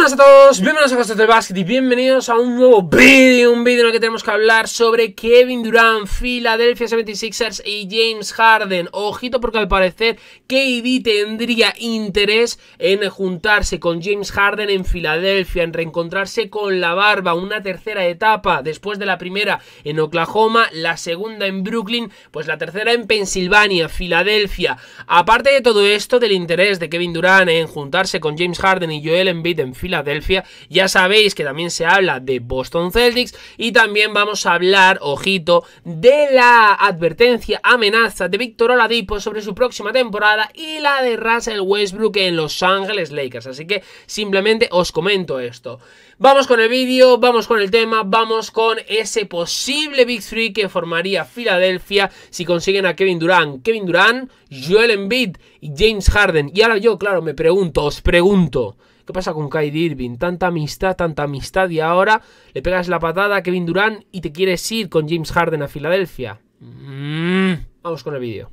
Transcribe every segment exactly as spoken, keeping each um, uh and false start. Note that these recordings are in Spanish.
Buenas a todos, bienvenidos a Costas del Básquet y bienvenidos a un nuevo vídeo, un vídeo en el que tenemos que hablar sobre Kevin Durant, Philadelphia setenta y seis ers y James Harden. Ojito porque al parecer K D tendría interés en juntarse con James Harden en Filadelfia, en reencontrarse con la barba, una tercera etapa después de la primera en Oklahoma, la segunda en Brooklyn, pues la tercera en Pensilvania, Filadelfia. Aparte de todo esto, del interés de Kevin Durant en juntarse con James Harden y Joel Embiid en Filadelfia, ya sabéis que también se habla de Boston Celtics y también vamos a hablar, ojito, de la advertencia, amenaza de Victor Oladipo sobre su próxima temporada y la de Russell Westbrook en Los Ángeles Lakers. Así que simplemente os comento esto. Vamos con el vídeo, vamos con el tema, vamos con ese posible Big Three que formaría Filadelfia si consiguen a Kevin Durant. Kevin Durant, Joel Embiid y James Harden. Y ahora yo, claro, me pregunto, os pregunto, ¿qué pasa con Kyrie Irving? Tanta amistad, tanta amistad y ahora le pegas la patada a Kevin Durant y te quieres ir con James Harden a Filadelfia. Mm, vamos con el vídeo.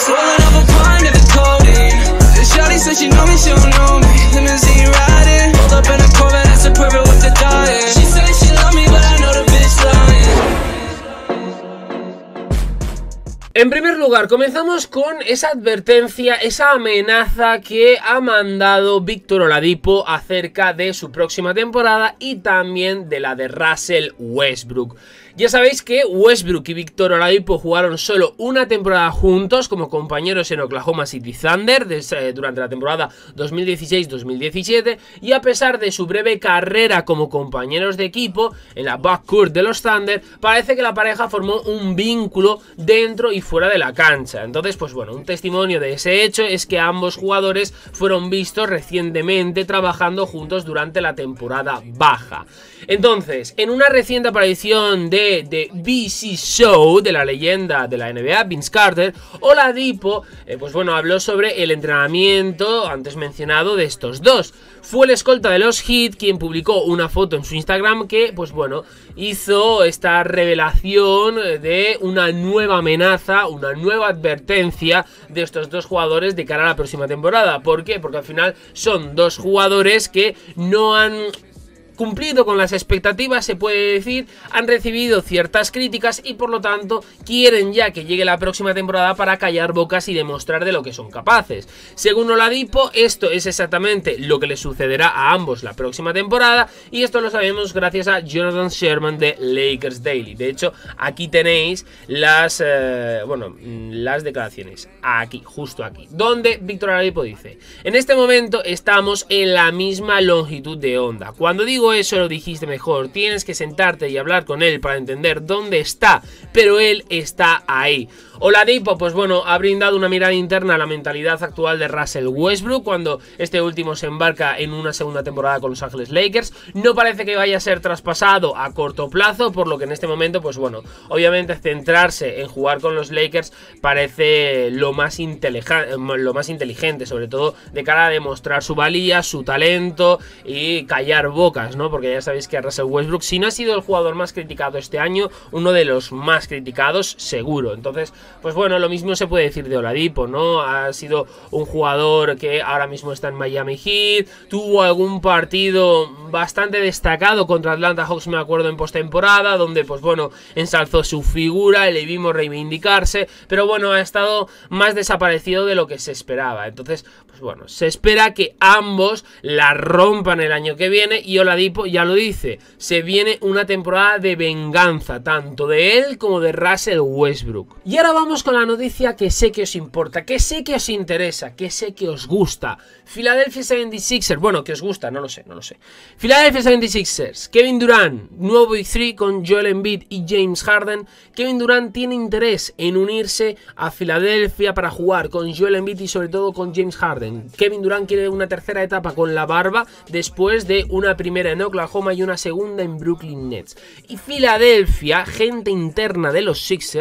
En primer lugar, comenzamos con esa advertencia, esa amenaza que ha mandado Victor Oladipo acerca de su próxima temporada y también de la de Russell Westbrook. Ya sabéis que Westbrook y Victor Oladipo jugaron solo una temporada juntos como compañeros en Oklahoma City Thunder durante la temporada dos mil dieciséis dos mil diecisiete, y a pesar de su breve carrera como compañeros de equipo en la backcourt de los Thunder, parece que la pareja formó un vínculo dentro y fuera de la cancha. Entonces, pues bueno, un testimonio de ese hecho es que ambos jugadores fueron vistos recientemente trabajando juntos durante la temporada baja. Entonces, en una reciente aparición de The B C Show de la leyenda de la N B A, Vince Carter, Oladipo, eh, pues bueno, habló sobre el entrenamiento antes mencionado de estos dos. Fue el escolta de los Heat quien publicó una foto en su Instagram que, pues bueno, hizo esta revelación de una nueva amenaza, una nueva advertencia de estos dos jugadores de cara a la próxima temporada. ¿Por qué? Porque al final son dos jugadores que no han cumplido con las expectativas, se puede decir, han recibido ciertas críticas y por lo tanto quieren ya que llegue la próxima temporada para callar bocas y demostrar de lo que son capaces. Según Oladipo, esto es exactamente lo que le sucederá a ambos la próxima temporada y esto lo sabemos gracias a Jonathan Sherman de Lakers Daily. De hecho, aquí tenéis las, eh, bueno, las declaraciones, aquí, justo aquí, donde Victor Oladipo dice: en este momento estamos en la misma longitud de onda. Cuando digo eso lo dijiste mejor, tienes que sentarte y hablar con él para entender dónde está, pero él está ahí. Oladipo, pues bueno, ha brindado una mirada interna a la mentalidad actual de Russell Westbrook cuando este último se embarca en una segunda temporada con Los Ángeles Lakers. No parece que vaya a ser traspasado a corto plazo, por lo que en este momento, pues bueno, obviamente centrarse en jugar con los Lakers parece lo más inteligente, lo más inteligente, sobre todo de cara a demostrar su valía, su talento y callar bocas, ¿no? Porque ya sabéis que Russell Westbrook, si no ha sido el jugador más criticado este año, uno de los más criticados seguro. Entonces, pues bueno, lo mismo se puede decir de Oladipo, ¿no? Ha sido un jugador que ahora mismo está en Miami Heat, tuvo algún partido bastante destacado contra Atlanta Hawks, me acuerdo, en postemporada, donde pues bueno, ensalzó su figura, le vimos reivindicarse, pero bueno, ha estado más desaparecido de lo que se esperaba. Entonces, pues bueno, se espera que ambos la rompan el año que viene y Oladipo ya lo dice, se viene una temporada de venganza, tanto de él como de Russell Westbrook. Y ahora vamos con la noticia que sé que os importa, que sé que os interesa, que sé que os gusta. Philadelphia setenta y seis ers, bueno, que os gusta, no lo sé, no lo sé. Philadelphia setenta y seis ers, Kevin Durant, nuevo Big Three con Joel Embiid y James Harden. Kevin Durant tiene interés en unirse a Filadelfia para jugar con Joel Embiid y sobre todo con James Harden. Kevin Durant quiere una tercera etapa con la barba después de una primera en Oklahoma y una segunda en Brooklyn Nets. Y Filadelfia, gente interna de los Sixers,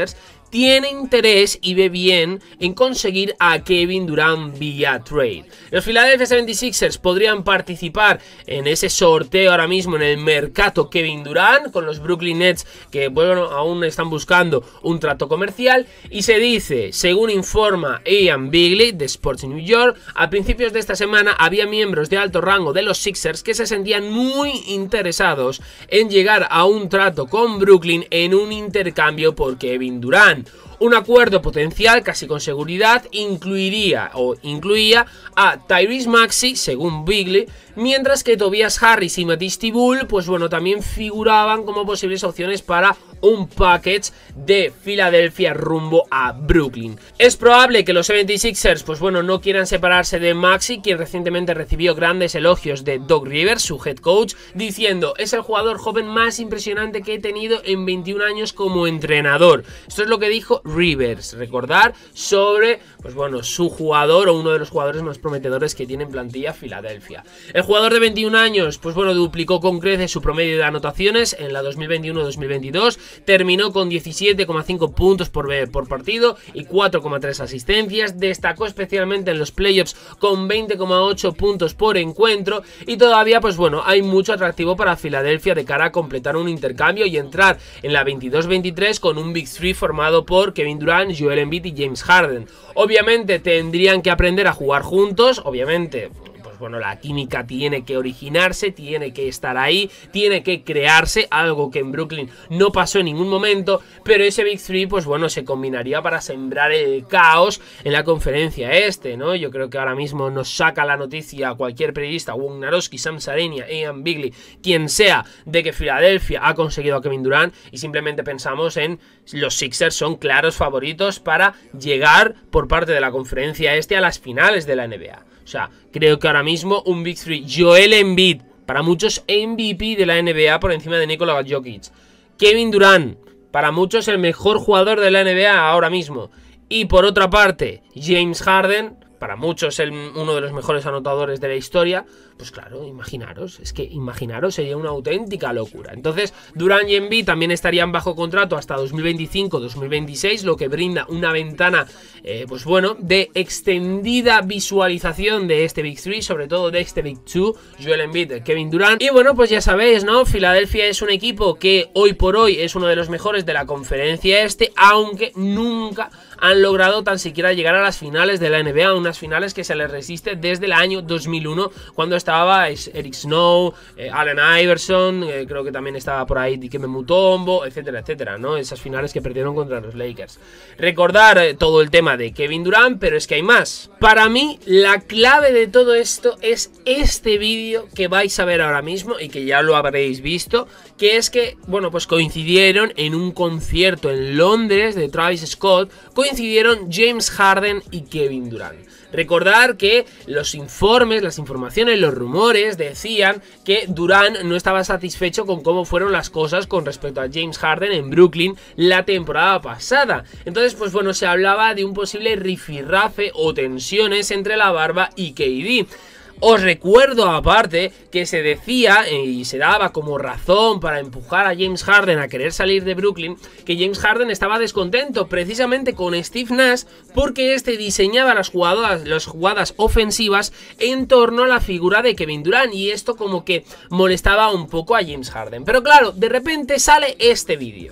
tiene interés y ve bien en conseguir a Kevin Durant vía trade. Los Philadelphia setenta y seis ers podrían participar en ese sorteo ahora mismo en el mercado Kevin Durant, con los Brooklyn Nets que bueno, aún están buscando un trato comercial. Y se dice, según informa Ian Begley de Sports New York, a principios de esta semana había miembros de alto rango de los Sixers que se sentían muy interesados en llegar a un trato con Brooklyn en un intercambio por Kevin Durant. Un acuerdo potencial casi con seguridad incluiría o incluía a Tyrese Maxey, según Begley, mientras que Tobias Harris y Matisse Thybulle, pues bueno, también figuraban como posibles opciones para un package de Filadelfia rumbo a Brooklyn. Es probable que los setenta y seis ers, pues bueno, no quieran separarse de Maxey, quien recientemente recibió grandes elogios de Doc Rivers, su head coach, diciendo: es el jugador joven más impresionante que he tenido en veintiún años como entrenador. Esto es lo que dijo Rivers, recordar, sobre, pues bueno, su jugador o uno de los jugadores más prometedores que tiene en plantilla Filadelfia. El jugador de veintiún años, pues bueno, duplicó con creces su promedio de anotaciones en la dos mil veintiuno dos mil veintidós, terminó con diecisiete coma cinco puntos por, por partido y cuatro coma tres asistencias, destacó especialmente en los playoffs con veinte coma ocho puntos por encuentro y todavía, pues bueno, hay mucho atractivo para Filadelfia de cara a completar un intercambio y entrar en la veintidós veintitrés con un Big Three formado por Kevin Durant, Joel Embiid y James Harden. Obviamente tendrían que aprender a jugar juntos, obviamente. Bueno, la química tiene que originarse, tiene que estar ahí, tiene que crearse, algo que en Brooklyn no pasó en ningún momento, pero ese Big Three, pues bueno, se combinaría para sembrar el caos en la conferencia este, ¿no? Yo creo que ahora mismo nos saca la noticia cualquier periodista, Wojnarowski, Sam Sarenia, Ian Begley, quien sea, de que Filadelfia ha conseguido a Kevin Durant y simplemente pensamos en los Sixers son claros favoritos para llegar por parte de la conferencia este a las finales de la N B A. O sea, creo que ahora mismo un Big Three, Joel Embiid, para muchos M V P de la N B A por encima de Nikola Jokic. Kevin Durant, para muchos el mejor jugador de la N B A ahora mismo. Y por otra parte, James Harden, para muchos el, uno de los mejores anotadores de la historia. Pues claro, imaginaros, es que imaginaros, sería una auténtica locura. Entonces, Durant y Embiid también estarían bajo contrato hasta dos mil veinticinco dos mil veintiséis, lo que brinda una ventana, eh, pues bueno, de extendida visualización de este Big Three, sobre todo de este Big Two, Joel Embiid, Kevin Durant. Y bueno, pues ya sabéis, ¿no? Filadelfia es un equipo que hoy por hoy es uno de los mejores de la conferencia este, aunque nunca han logrado tan siquiera llegar a las finales de la N B A, unas finales que se les resiste desde el año dos mil uno, cuando estaba Eric Snow, eh, Allen Iverson, eh, creo que también estaba por ahí Dikembe Mutombo, etcétera, etcétera, ¿no? Esas finales que perdieron contra los Lakers. Recordar eh, todo el tema de Kevin Durant, pero es que hay más. Para mí, la clave de todo esto es este vídeo que vais a ver ahora mismo y que ya lo habréis visto, que es que, bueno, pues coincidieron en un concierto en Londres de Travis Scott, coincidieron James Harden y Kevin Durant. Recordar que los informes, las informaciones, los rumores decían que Durant no estaba satisfecho con cómo fueron las cosas con respecto a James Harden en Brooklyn la temporada pasada. Entonces, pues bueno, se hablaba de un posible rifirrafe o tensiones entre la Barba y K D. Os recuerdo aparte que se decía y se daba como razón para empujar a James Harden a querer salir de Brooklyn, que James Harden estaba descontento precisamente con Steve Nash porque este diseñaba las jugadas, las jugadas ofensivas en torno a la figura de Kevin Durant, y esto como que molestaba un poco a James Harden. Pero claro, de repente sale este vídeo.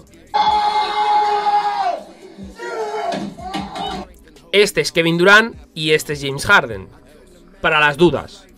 Este es Kevin Durant y este es James Harden. Para las dudas.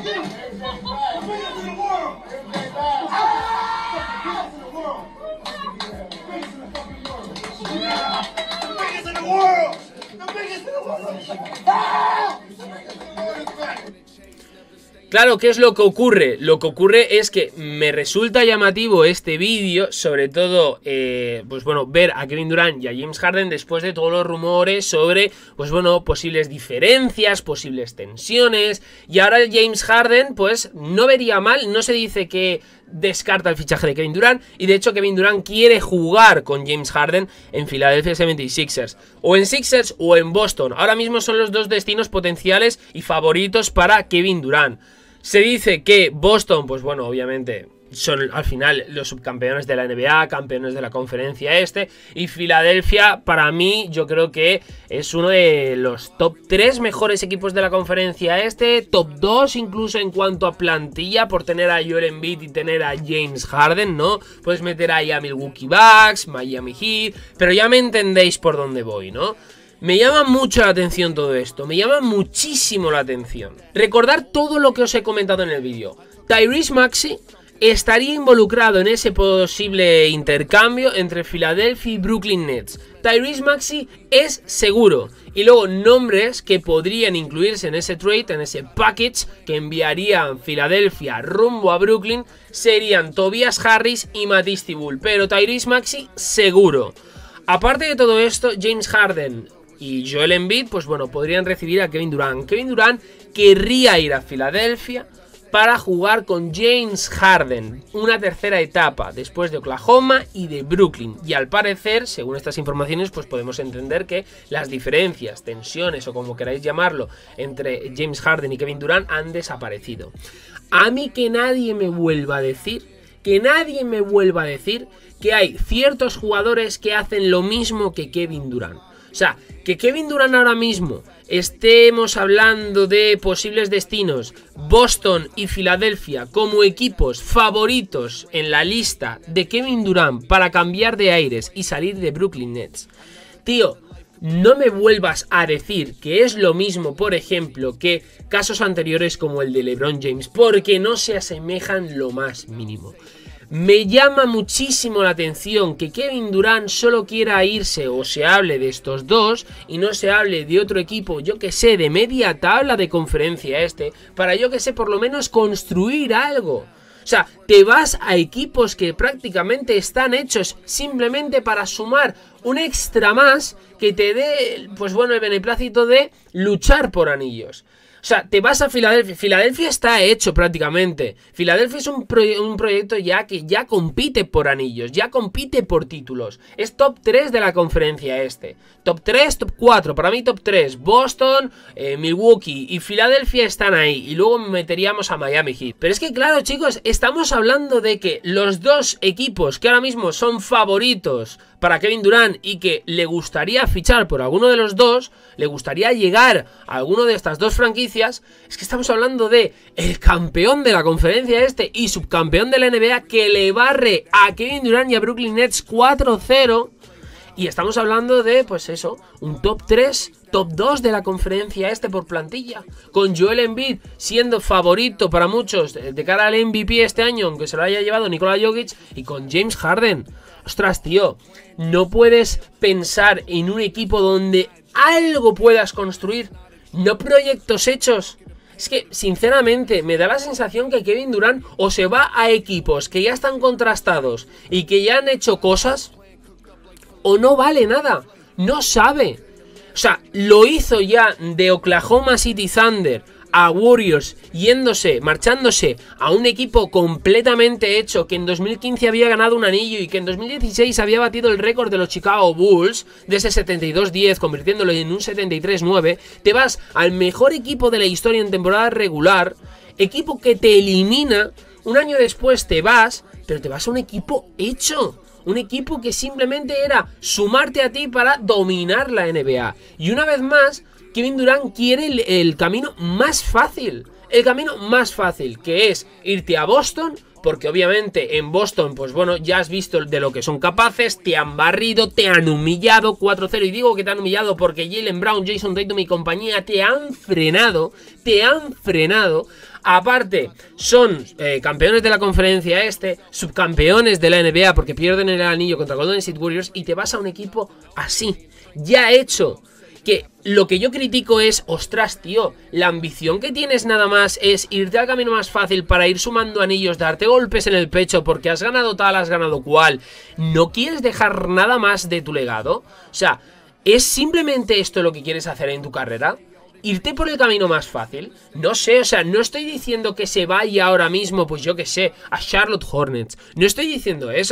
Claro, ¿qué es lo que ocurre? Lo que ocurre es que me resulta llamativo este vídeo, sobre todo, eh, pues bueno, ver a Kevin Durant y a James Harden después de todos los rumores sobre, pues bueno, posibles diferencias, posibles tensiones, y ahora James Harden, pues no vería mal, no se dice que descarta el fichaje de Kevin Durant, y de hecho Kevin Durant quiere jugar con James Harden en Philadelphia setenta y seis ers, o en Sixers o en Boston. Ahora mismo son los dos destinos potenciales y favoritos para Kevin Durant. Se dice que Boston, pues bueno, obviamente son al final los subcampeones de la N B A, campeones de la conferencia este. Y Filadelfia, para mí, yo creo que es uno de los top tres mejores equipos de la conferencia este, top dos incluso en cuanto a plantilla, por tener a Joel Embiid y tener a James Harden, ¿no? Puedes meter ahí a Milwaukee Bucks, Miami Heat, pero ya me entendéis por dónde voy, ¿no? Me llama mucho la atención todo esto, me llama muchísimo la atención. Recordar todo lo que os he comentado en el vídeo. Tyrese Maxey estaría involucrado en ese posible intercambio entre Filadelfia y Brooklyn Nets. Tyrese Maxey es seguro. Y luego nombres que podrían incluirse en ese trade, en ese package que enviarían Filadelfia rumbo a Brooklyn, serían Tobias Harris y Matisse Thybulle. Pero Tyrese Maxey seguro. Aparte de todo esto, James Harden y Joel Embiid, pues bueno, podrían recibir a Kevin Durant. Kevin Durant querría ir a Filadelfia para jugar con James Harden, una tercera etapa después de Oklahoma y de Brooklyn. Y al parecer, según estas informaciones, pues podemos entender que las diferencias, tensiones o como queráis llamarlo, entre James Harden y Kevin Durant han desaparecido. A mí que nadie me vuelva a decir, que nadie me vuelva a decir que hay ciertos jugadores que hacen lo mismo que Kevin Durant. O sea, que Kevin Durant ahora mismo estemos hablando de posibles destinos, Boston y Filadelfia como equipos favoritos en la lista de Kevin Durant para cambiar de aires y salir de Brooklyn Nets. Tío, no me vuelvas a decir que es lo mismo, por ejemplo, que casos anteriores como el de LeBron James, porque no se asemejan lo más mínimo. Me llama muchísimo la atención que Kevin Durant solo quiera irse o se hable de estos dos y no se hable de otro equipo, yo que sé, de media tabla de conferencia este, para yo que sé, por lo menos construir algo. O sea, te vas a equipos que prácticamente están hechos simplemente para sumar un extra más que te dé, pues bueno, el beneplácito de luchar por anillos. O sea, te vas a Filadelfia. Filadelfia está hecho prácticamente. Filadelfia es un, proye un proyecto ya que ya compite por anillos, ya compite por títulos. Es top tres de la conferencia este. Top tres, top cuatro. Para mí top tres. Boston, eh, Milwaukee y Filadelfia están ahí. Y luego meteríamos a Miami Heat. Pero es que claro, chicos, estamos hablando de que los dos equipos que ahora mismo son favoritos para Kevin Durant y que le gustaría fichar por alguno de los dos, le gustaría llegar a alguno de estas dos franquicias, es que estamos hablando de el campeón de la conferencia este y subcampeón de la N B A que le barre a Kevin Durant y a Brooklyn Nets cuatro cero. Y estamos hablando de, pues eso, un top tres, top dos de la conferencia este por plantilla. Con Joel Embiid siendo favorito para muchos de cara al M V P este año, aunque se lo haya llevado Nikola Jokic, y con James Harden. Ostras, tío, no puedes pensar en un equipo donde algo puedas construir, no proyectos hechos. Es que, sinceramente, me da la sensación que Kevin Durant o se va a equipos que ya están contrastados y que ya han hecho cosas, o no vale nada, no sabe. O sea, lo hizo ya de Oklahoma City Thunder a Warriors, yéndose, marchándose a un equipo completamente hecho, que en dos mil quince había ganado un anillo y que en dos mil dieciséis había batido el récord de los Chicago Bulls de ese setenta y dos diez, convirtiéndolo en un setenta y tres nueve. Te vas al mejor equipo de la historia en temporada regular, equipo que te elimina, un año después te vas, pero te vas a un equipo hecho. Un equipo que simplemente era sumarte a ti para dominar la N B A. Y una vez más, Kevin Durant quiere el, el camino más fácil. El camino más fácil, que es irte a Boston, porque obviamente en Boston, pues bueno, ya has visto de lo que son capaces, te han barrido, te han humillado cuatro cero. Y digo que te han humillado porque Jaylen Brown, Jason Tatum y compañía te han frenado, te han frenado. Aparte, son eh, campeones de la conferencia este, subcampeones de la N B A porque pierden el anillo contra Golden State Warriors y te vas a un equipo así, ya hecho. Que lo que yo critico es, ostras, tío, la ambición que tienes nada más es irte al camino más fácil para ir sumando anillos, darte golpes en el pecho porque has ganado tal, has ganado cual. ¿No quieres dejar nada más de tu legado? O sea, ¿es simplemente esto lo que quieres hacer en tu carrera? ¿Irte por el camino más fácil? No sé, o sea, no estoy diciendo que se vaya ahora mismo, pues yo que sé, a Charlotte Hornets. No estoy diciendo eso,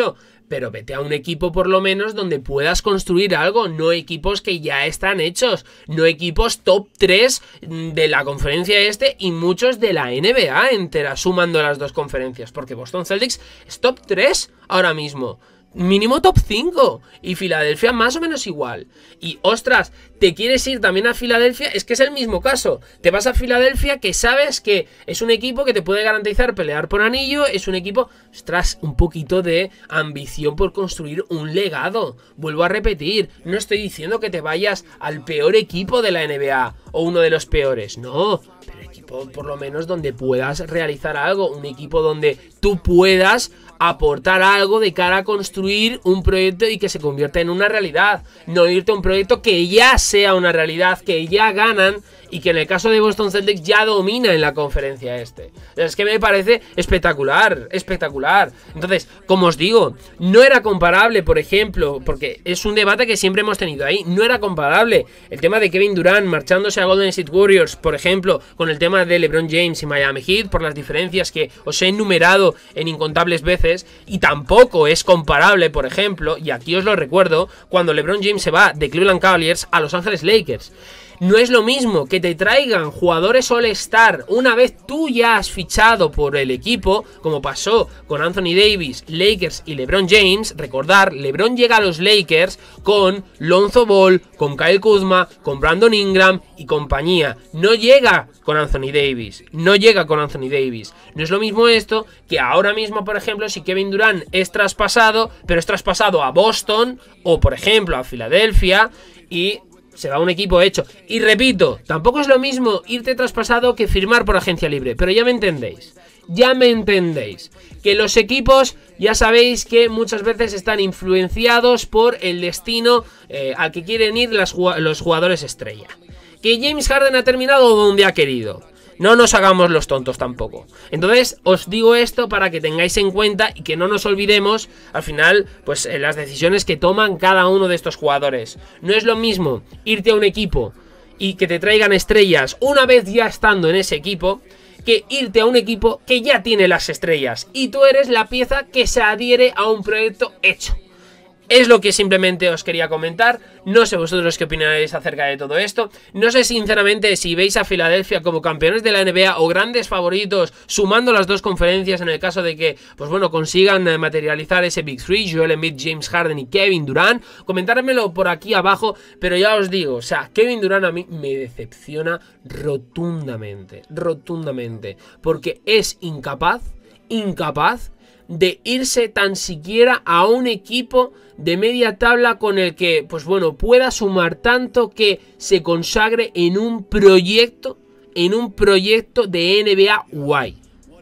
pero vete a un equipo por lo menos donde puedas construir algo, no equipos que ya están hechos, no equipos top tres de la conferencia este y muchos de la N B A entera, sumando las dos conferencias, porque Boston Celtics es top tres ahora mismo. Mínimo top cinco. Y Filadelfia más o menos igual. Y ostras, ¿te quieres ir también a Filadelfia? Es que es el mismo caso. Te vas a Filadelfia que sabes que es un equipo que te puede garantizar pelear por anillo. Es un equipo, ostras, un poquito de ambición por construir un legado. Vuelvo a repetir, no estoy diciendo que te vayas al peor equipo de la N B A o uno de los peores. No, pero equipo por lo menos donde puedas realizar algo. Un equipo donde tú puedas aportar algo de cara a construir un proyecto y que se convierta en una realidad. No irte a un proyecto que ya sea una realidad, que ya ganan y que en el caso de Boston Celtics ya domina en la conferencia este. Es que me parece espectacular, espectacular. Entonces, como os digo, no era comparable, por ejemplo, porque es un debate que siempre hemos tenido ahí, no era comparable el tema de Kevin Durant marchándose a Golden State Warriors, por ejemplo, con el tema de LeBron James y Miami Heat, por las diferencias que os he enumerado en incontables veces, y tampoco es comparable, por ejemplo, y aquí os lo recuerdo, cuando LeBron James se va de Cleveland Cavaliers a Los Ángeles Lakers. No es lo mismo que te traigan jugadores All-Star una vez tú ya has fichado por el equipo, como pasó con Anthony Davis, Lakers y LeBron James. Recordar, LeBron llega a los Lakers con Lonzo Ball, con Kyle Kuzma, con Brandon Ingram y compañía. No llega con Anthony Davis, no llega con Anthony Davis. No es lo mismo esto que ahora mismo, por ejemplo, si Kevin Durant es traspasado, pero es traspasado a Boston o, por ejemplo, a Filadelfia y se va a un equipo hecho. Y repito, tampoco es lo mismo irte traspasado que firmar por agencia libre. Pero ya me entendéis. Ya me entendéis. Que los equipos, ya sabéis que muchas veces están influenciados por el destino eh, al que quieren ir las, los jugadores estrella. Que James Harden ha terminado donde ha querido. No nos hagamos los tontos tampoco. Entonces, os digo esto para que tengáis en cuenta y que no nos olvidemos, al final, pues eh, las decisiones que toman cada uno de estos jugadores. No es lo mismo irte a un equipo y que te traigan estrellas una vez ya estando en ese equipo, que irte a un equipo que ya tiene las estrellas y tú eres la pieza que se adhiere a un proyecto hecho. Es lo que simplemente os quería comentar. No sé vosotros qué opinaréis acerca de todo esto. No sé sinceramente si veis a Filadelfia como campeones de la N B A o grandes favoritos, sumando las dos conferencias en el caso de que, pues bueno, consigan materializar ese Big Three, Joel Embiid, James Harden y Kevin Durant. Comentármelo por aquí abajo, pero ya os digo, o sea, Kevin Durant a mí me decepciona rotundamente, rotundamente, porque es incapaz, incapaz de irse tan siquiera a un equipo de media tabla con el que, pues bueno, pueda sumar tanto que se consagre en un proyecto, en un proyecto de N B A guay.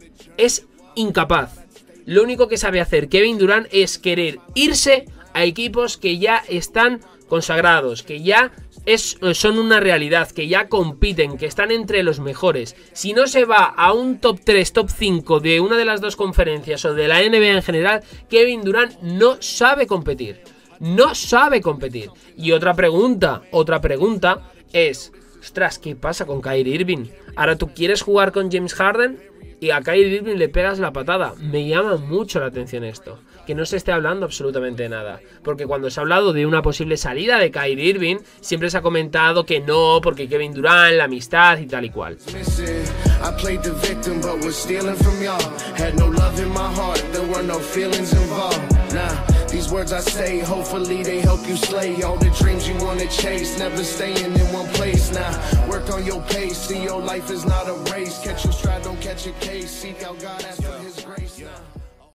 Es incapaz. Lo único que sabe hacer Kevin Durant es querer irse a equipos que ya están consagrados, que ya Es, son una realidad, que ya compiten, que están entre los mejores. Si no se va a un top tres, top cinco de una de las dos conferencias o de la N B A en general, Kevin Durant no sabe competir. No sabe competir. Y otra pregunta, otra pregunta es, ostras, ¿qué pasa con Kyrie Irving? Ahora tú quieres jugar con James Harden y a Kyrie Irving le pegas la patada. Me llama mucho la atención esto, que no se esté hablando absolutamente de nada, porque cuando se ha hablado de una posible salida de Kyrie Irving, siempre se ha comentado que no, porque Kevin Durant, la amistad y tal y cual. These words I say, hopefully they help you slay all the dreams you wanna chase, never staying in one place. Now, work on your pace, see your life is not a race. Catch your stride, don't catch a case, seek out God, ask for his grace now.